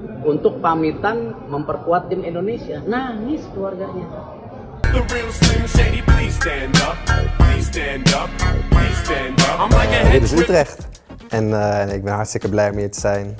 untuk pamitan memperkuat tim Indonesia. Nangis keluarganya. The real Slim Shady, please stand up. Please stand up. Please stand up. I'm like a Dit is Utrecht en ik ben hartstikke blij om hier te zijn.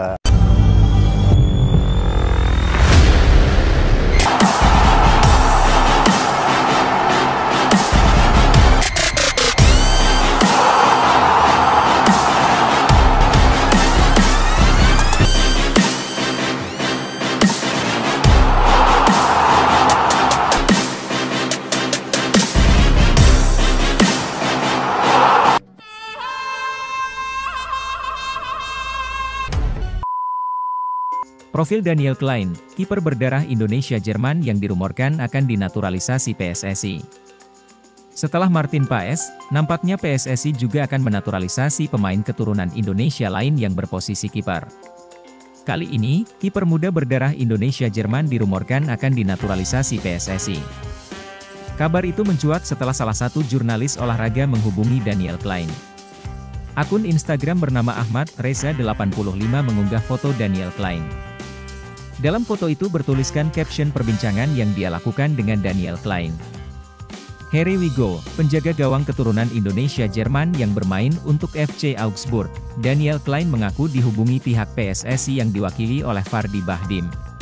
Profil Daniel Klein, kiper berdarah Indonesia-Jerman yang dirumorkan akan dinaturalisasi PSSI. Setelah Martin Paes, nampaknya PSSI juga akan menaturalisasi pemain keturunan Indonesia lain yang berposisi kiper. Kali ini, kiper muda berdarah Indonesia-Jerman dirumorkan akan dinaturalisasi PSSI. Kabar itu mencuat setelah salah satu jurnalis olahraga menghubungi Daniel Klein. Akun Instagram bernama Ahmad Reza 85 mengunggah foto Daniel Klein. Dalam foto itu bertuliskan caption perbincangan yang dia lakukan dengan Daniel Klein. Here we go, penjaga gawang keturunan Indonesia-Jerman yang bermain untuk FC Augsburg. Daniel Klein mengaku dihubungi pihak PSSI yang diwakili oleh Fardi Bahdim.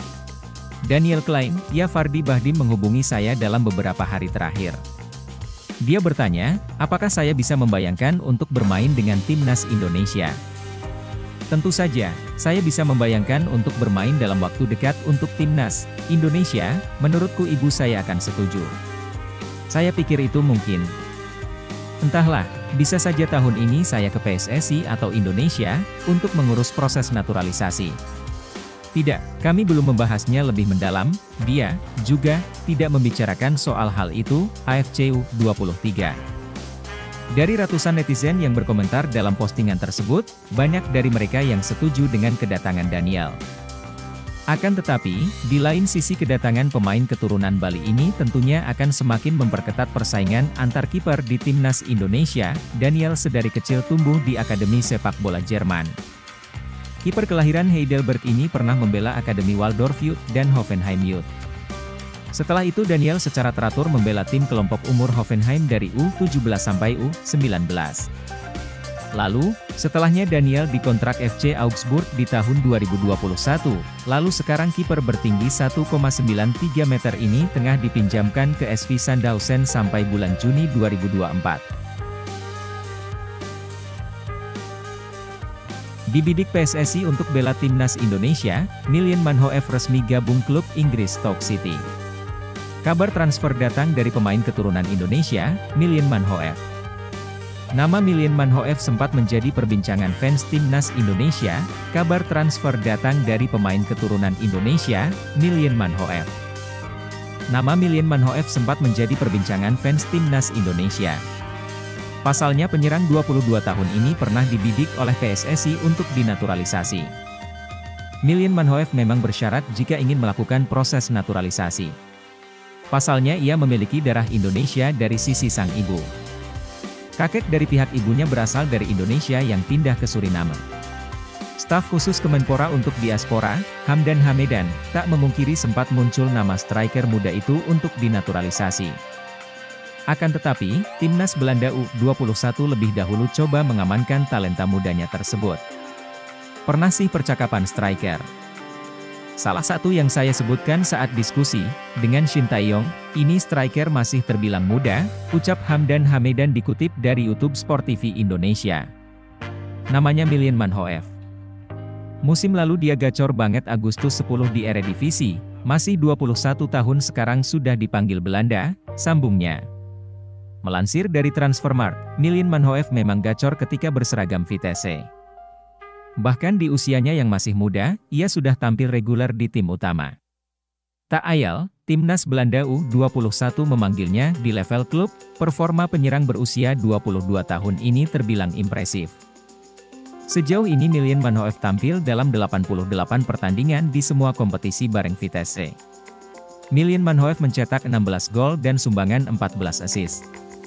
Daniel Klein, ya Fardi Bahdim menghubungi saya dalam beberapa hari terakhir. Dia bertanya, apakah saya bisa membayangkan untuk bermain dengan timnas Indonesia? Tentu saja, saya bisa membayangkan untuk bermain dalam waktu dekat untuk timnas Indonesia. Menurutku ibu saya akan setuju. Saya pikir itu mungkin. Entahlah, bisa saja tahun ini saya ke PSSI atau Indonesia untuk mengurus proses naturalisasi. Tidak, kami belum membahasnya lebih mendalam. Dia juga tidak membicarakan soal hal itu. AFC U23. Dari ratusan netizen yang berkomentar dalam postingan tersebut, banyak dari mereka yang setuju dengan kedatangan Daniel. Akan tetapi, di lain sisi kedatangan pemain keturunan Bali ini tentunya akan semakin memperketat persaingan antar kiper di timnas Indonesia. Daniel sedari kecil tumbuh di Akademi Sepak Bola Jerman. Kiper kelahiran Heidelberg ini pernah membela Akademi Waldorf Youth dan Hoffenheim Youth. Setelah itu Daniel secara teratur membela tim kelompok umur Hoffenheim dari U17 sampai U19. Lalu, setelahnya Daniel dikontrak FC Augsburg di tahun 2021, lalu sekarang kiper bertinggi 1,93 meter ini tengah dipinjamkan ke SV Sandhausen sampai bulan Juni 2024. Dibidik PSSI untuk bela timnas Indonesia, Miljan Manhoef resmi gabung klub Inggris Stoke City. Kabar transfer datang dari pemain keturunan Indonesia, Miljan Manhoef. Nama Miljan Manhoef sempat menjadi perbincangan fans timnas Indonesia. Kabar transfer datang dari pemain keturunan Indonesia, Miljan Manhoef. Nama Miljan Manhoef sempat menjadi perbincangan fans timnas Indonesia. Pasalnya penyerang 22 tahun ini pernah dibidik oleh PSSI untuk dinaturalisasi. Miljan Manhoef memang bersyarat jika ingin melakukan proses naturalisasi. Pasalnya ia memiliki darah Indonesia dari sisi sang ibu. Kakek dari pihak ibunya berasal dari Indonesia yang pindah ke Suriname. Staf khusus Kemenpora untuk Diaspora, Hamdan Hamedan, tak memungkiri sempat muncul nama striker muda itu untuk dinaturalisasi. Akan tetapi, timnas Belanda U21 lebih dahulu coba mengamankan talenta mudanya tersebut. Pernah sih percakapan striker. Salah satu yang saya sebutkan saat diskusi dengan Shin Tae-yong, ini striker masih terbilang muda, ucap Hamdan Hamedan dikutip dari YouTube Sport TV Indonesia. Namanya Miljan Manhoef. Musim lalu dia gacor banget Agustus 10 di Eredivisie, masih 21 tahun sekarang sudah dipanggil Belanda, sambungnya. Melansir dari Transfermarkt, Miljan Manhoef memang gacor ketika berseragam Vitesse. Bahkan di usianya yang masih muda, ia sudah tampil reguler di tim utama. Tak ayal, timnas Belanda U21 memanggilnya di level klub. Performa penyerang berusia 22 tahun ini terbilang impresif. Sejauh ini Miljan Manhoef tampil dalam 88 pertandingan di semua kompetisi bareng Vitesse. Miljan Manhoef mencetak 16 gol dan sumbangan 14 assist.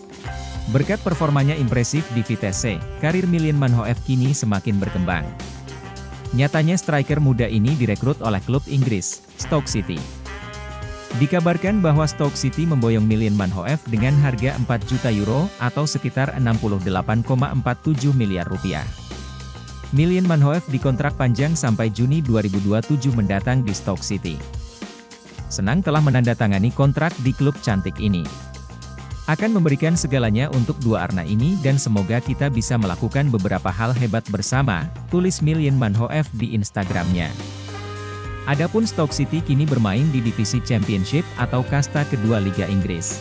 Berkat performanya impresif di Vitesse, karir Miljan Manhoef kini semakin berkembang. Nyatanya striker muda ini direkrut oleh klub Inggris, Stoke City. Dikabarkan bahwa Stoke City memboyong Miljan Manhoef dengan harga 4 juta euro atau sekitar 68,47 miliar rupiah. Miljan Manhoef dikontrak panjang sampai Juni 2027 mendatang di Stoke City. Senang telah menandatangani kontrak di klub cantik ini. Akan memberikan segalanya untuk dua arna ini dan semoga kita bisa melakukan beberapa hal hebat bersama, tulis Miljan Manhoef di Instagramnya. Adapun Stoke City kini bermain di divisi Championship atau kasta kedua Liga Inggris.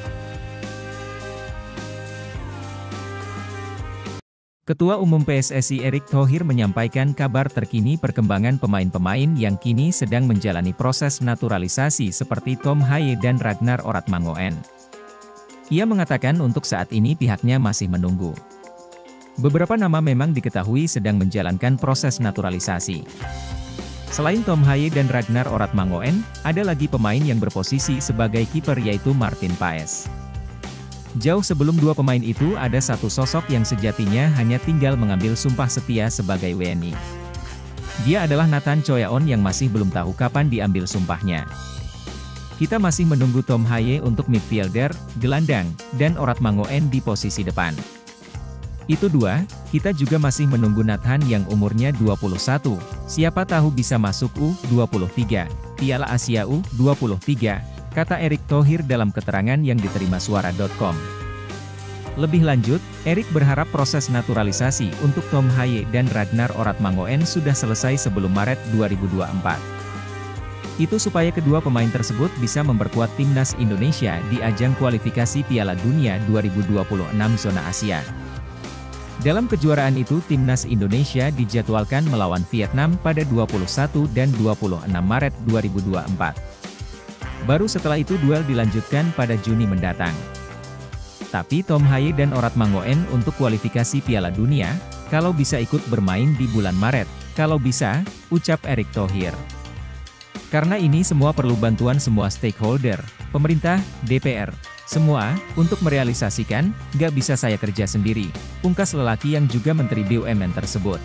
Ketua Umum PSSI Erick Thohir menyampaikan kabar terkini perkembangan pemain-pemain yang kini sedang menjalani proses naturalisasi seperti Tom Haye dan Ragnar Oratmangoen. Ia mengatakan untuk saat ini pihaknya masih menunggu. Beberapa nama memang diketahui sedang menjalankan proses naturalisasi. Selain Tom Haye dan Ragnar Oratmangoen, ada lagi pemain yang berposisi sebagai kiper yaitu Martin Paes. Jauh sebelum dua pemain itu ada satu sosok yang sejatinya hanya tinggal mengambil sumpah setia sebagai WNI. Dia adalah Nathan Choyaon yang masih belum tahu kapan diambil sumpahnya. Kita masih menunggu Tom Haye untuk midfielder, gelandang, dan Oratmangoen di posisi depan. Itu dua, kita juga masih menunggu Nathan yang umurnya 21, siapa tahu bisa masuk U23, Piala Asia U23, kata Erick Thohir dalam keterangan yang diterima suara.com. Lebih lanjut, Erick berharap proses naturalisasi untuk Tom Haye dan Ragnar Oratmangoen sudah selesai sebelum Maret 2024. Itu supaya kedua pemain tersebut bisa memperkuat timnas Indonesia di ajang kualifikasi Piala Dunia 2026 zona Asia. Dalam kejuaraan itu timnas Indonesia dijadwalkan melawan Vietnam pada 21 dan 26 Maret 2024. Baru setelah itu duel dilanjutkan pada Juni mendatang. Tapi Tom Haye dan Oratmangoen untuk kualifikasi Piala Dunia, kalau bisa ikut bermain di bulan Maret, kalau bisa, ucap Erick Thohir. Karena ini semua perlu bantuan semua stakeholder, pemerintah, DPR, semua, untuk merealisasikan, gak bisa saya kerja sendiri, pungkas lelaki yang juga Menteri BUMN tersebut.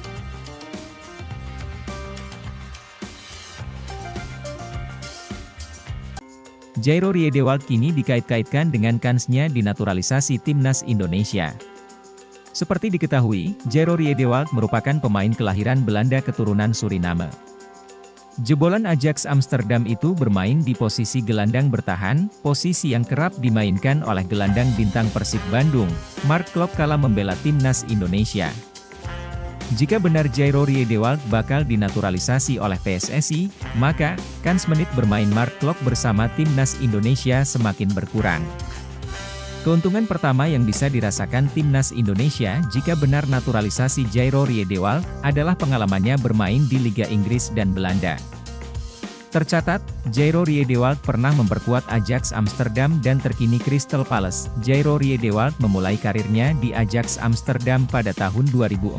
Jairo Riedewald kini dikait-kaitkan dengan kansnya dinaturalisasi timnas Indonesia. Seperti diketahui, Jairo Riedewald merupakan pemain kelahiran Belanda keturunan Suriname. Jebolan Ajax Amsterdam itu bermain di posisi gelandang bertahan, posisi yang kerap dimainkan oleh gelandang bintang Persib Bandung, Mark Klok kala membela timnas Indonesia. Jika benar Jairo Riedewald bakal dinaturalisasi oleh PSSI, maka, kans menit bermain Mark Klok bersama timnas Indonesia semakin berkurang. Keuntungan pertama yang bisa dirasakan timnas Indonesia jika benar naturalisasi Jairo Riedewald, adalah pengalamannya bermain di Liga Inggris dan Belanda. Tercatat, Jairo Riedewald pernah memperkuat Ajax Amsterdam dan terkini Crystal Palace. Jairo Riedewald memulai karirnya di Ajax Amsterdam pada tahun 2014.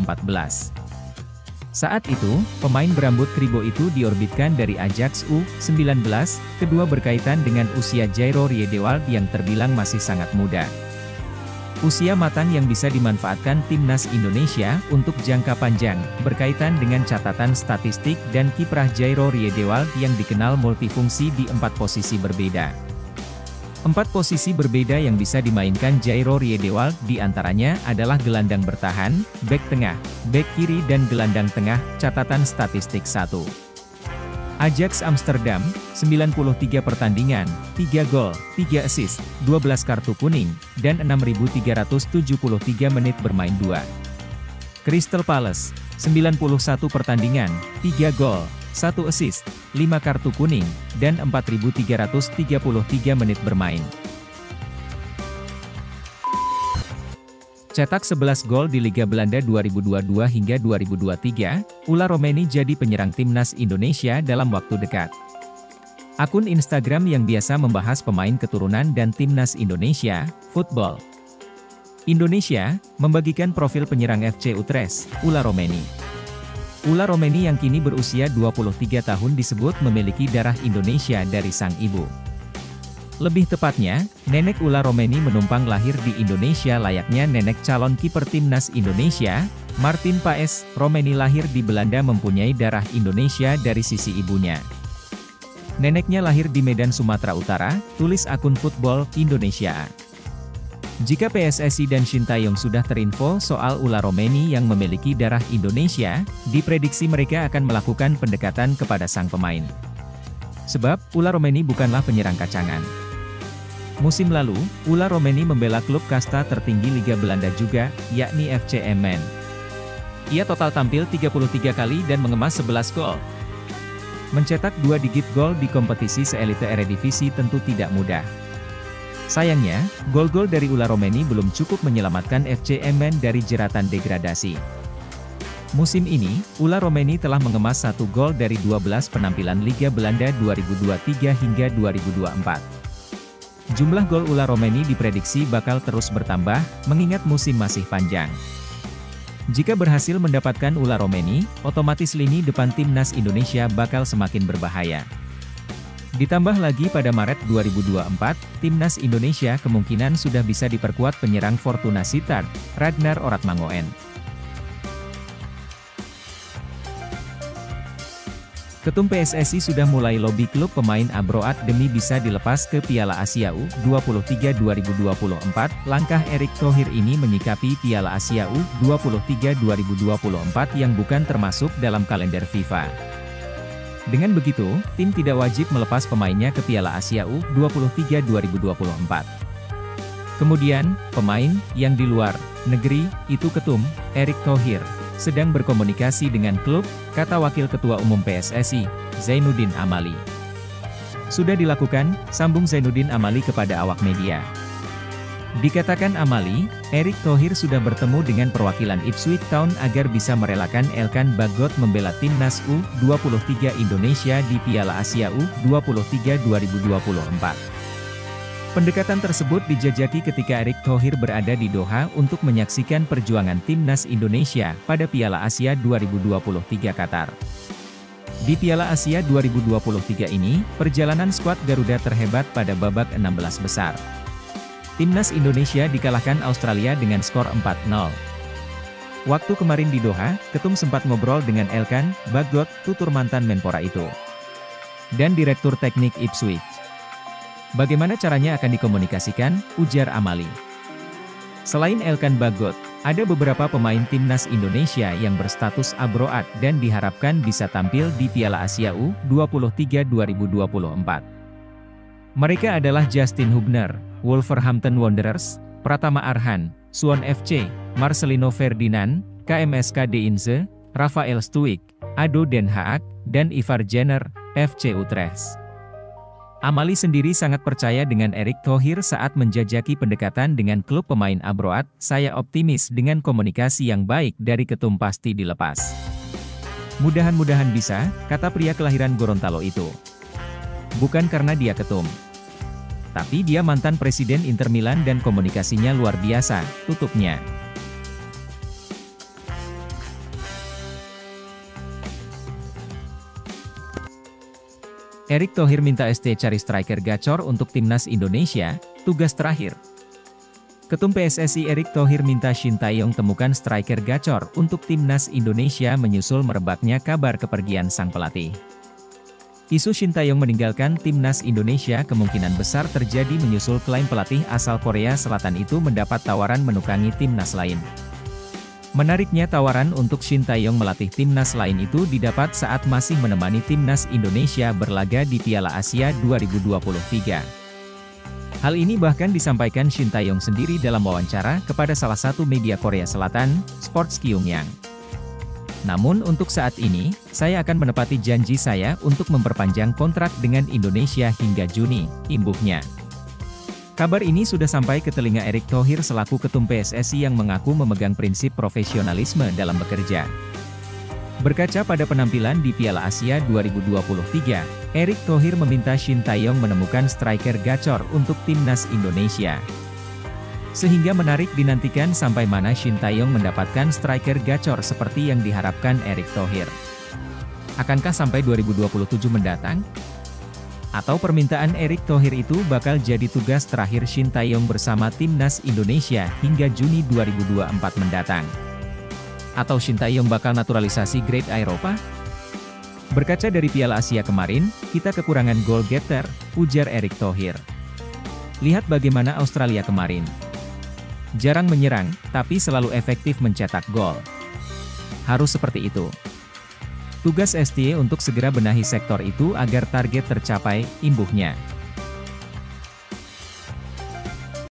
Saat itu, pemain berambut kribo itu diorbitkan dari Ajax U19, kedua berkaitan dengan usia Jairo Riedewald yang terbilang masih sangat muda. Usia matang yang bisa dimanfaatkan timnas Indonesia untuk jangka panjang, berkaitan dengan catatan statistik dan kiprah Jairo Riedewald yang dikenal multifungsi di 4 posisi berbeda. 4 posisi berbeda yang bisa dimainkan Jairo Riedewald diantaranya adalah gelandang bertahan, bek tengah, bek kiri dan gelandang tengah, catatan statistik 1. Ajax Amsterdam, 93 pertandingan, 3 gol, 3 assist, 12 kartu kuning, dan 6.373 menit bermain 2. Crystal Palace, 91 pertandingan, 3 gol, 1 assist, 5 kartu kuning, dan 4.333 menit bermain. Cetak 11 gol di Liga Belanda 2022 hingga 2023, Ula Romeni jadi penyerang timnas Indonesia dalam waktu dekat. Akun Instagram yang biasa membahas pemain keturunan dan timnas Indonesia, Football Indonesia, membagikan profil penyerang FC Utrecht, Ula Romeni. Ula Romeni yang kini berusia 23 tahun disebut memiliki darah Indonesia dari sang ibu. Lebih tepatnya, nenek Ula Romeni menumpang lahir di Indonesia layaknya nenek calon kiper timnas Indonesia, Martin Paes Romeni lahir di Belanda, mempunyai darah Indonesia dari sisi ibunya. Neneknya lahir di Medan, Sumatera Utara, tulis akun Football Indonesia. Jika PSSI dan Sintayong sudah terinfo soal ular Romeni yang memiliki darah Indonesia, diprediksi mereka akan melakukan pendekatan kepada sang pemain. Sebab, ular Romeni bukanlah penyerang kacangan. Musim lalu, ular Romeni membela klub kasta tertinggi Liga Belanda juga, yakni FC Emmen. Ia total tampil 33 kali dan mengemas 11 gol. Mencetak 2 digit gol di kompetisi seelite Eredivisie tentu tidak mudah. Sayangnya, gol-gol dari ular Romeni belum cukup menyelamatkan FC Emmen dari jeratan degradasi. Musim ini, ular Romeni telah mengemas 1 gol dari 12 penampilan Liga Belanda 2023 hingga 2024. Jumlah gol ular Romeni diprediksi bakal terus bertambah, mengingat musim masih panjang. Jika berhasil mendapatkan ular Romeni, otomatis lini depan timnas Indonesia bakal semakin berbahaya. Ditambah lagi pada Maret 2024, timnas Indonesia kemungkinan sudah bisa diperkuat penyerang Fortuna Sittard, Ragnar Oratmangoen. Ketum PSSI sudah mulai lobi klub pemain Abroad demi bisa dilepas ke Piala Asia U23 2024. Langkah Erick Thohir ini menyikapi Piala Asia U23 2024 yang bukan termasuk dalam kalender FIFA. Dengan begitu, tim tidak wajib melepas pemainnya ke Piala Asia U23 2024. Kemudian, pemain yang di luar negeri itu ketum Erick Thohir sedang berkomunikasi dengan klub, kata Wakil Ketua Umum PSSI, Zainuddin Amali. Sudah dilakukan, sambung Zainuddin Amali kepada awak media. Dikatakan Amali, Erick Thohir sudah bertemu dengan perwakilan Ipswich Town agar bisa merelakan Elkan Bagot membela timnas U23 Indonesia di Piala Asia U23 2024. Pendekatan tersebut dijajaki ketika Erick Thohir berada di Doha untuk menyaksikan perjuangan timnas Indonesia pada Piala Asia 2023 Qatar. Di Piala Asia 2023 ini, perjalanan skuad Garuda terhebat pada babak 16 besar. Timnas Indonesia dikalahkan Australia dengan skor 4-0. Waktu kemarin di Doha, Ketum sempat ngobrol dengan Elkan Bagot, tutur mantan Menpora itu, dan Direktur Teknik Ipswich. Bagaimana caranya akan dikomunikasikan, ujar Amali. Selain Elkan Bagot, ada beberapa pemain timnas Indonesia yang berstatus abroad dan diharapkan bisa tampil di Piala Asia U23 2024. Mereka adalah Justin Hubner, Wolverhampton Wanderers, Pratama Arhan, Suwon FC, Marcelino Ferdinand, KMSK Deinze, Rafael Stuik, ADO Den Haag, dan Ivar Jenner, FC Utrecht. Amali sendiri sangat percaya dengan Erick Thohir saat menjajaki pendekatan dengan klub pemain abroad. Saya optimis dengan komunikasi yang baik dari Ketum pasti dilepas. Mudah-mudahan bisa, kata pria kelahiran Gorontalo itu. Bukan karena dia ketum, tapi dia mantan presiden Inter Milan dan komunikasinya luar biasa, tutupnya. Erick Thohir minta ST cari striker gacor untuk timnas Indonesia, tugas terakhir. Ketum PSSI Erick Thohir minta Sintayong temukan striker gacor untuk timnas Indonesia menyusul merebaknya kabar kepergian sang pelatih. Isu Sintayong meninggalkan timnas Indonesia kemungkinan besar terjadi menyusul klaim pelatih asal Korea Selatan itu mendapat tawaran menukangi timnas lain. Menariknya tawaran untuk Sintayong melatih timnas lain itu didapat saat masih menemani timnas Indonesia berlaga di Piala Asia 2023. Hal ini bahkan disampaikan Sintayong sendiri dalam wawancara kepada salah satu media Korea Selatan, Sports Kyungyang. Namun untuk saat ini, saya akan menepati janji saya untuk memperpanjang kontrak dengan Indonesia hingga Juni, imbuhnya. Kabar ini sudah sampai ke telinga Erick Thohir selaku Ketum PSSI yang mengaku memegang prinsip profesionalisme dalam bekerja. Berkaca pada penampilan di Piala Asia 2023, Erick Thohir meminta Sintayong menemukan striker gacor untuk timnas Indonesia. Sehingga menarik dinantikan sampai mana Sintayong mendapatkan striker gacor seperti yang diharapkan Erick Thohir. Akankah sampai 2027 mendatang? Atau permintaan Erick Thohir itu bakal jadi tugas terakhir Sintayong bersama timnas Indonesia hingga Juni 2024 mendatang? Atau Sintayong bakal naturalisasi grade Eropa? Berkaca dari Piala Asia kemarin, kita kekurangan goal getter, ujar Erick Thohir. Lihat bagaimana Australia kemarin. Jarang menyerang, tapi selalu efektif mencetak gol. Harus seperti itu. Tugas STY untuk segera benahi sektor itu agar target tercapai, imbuhnya.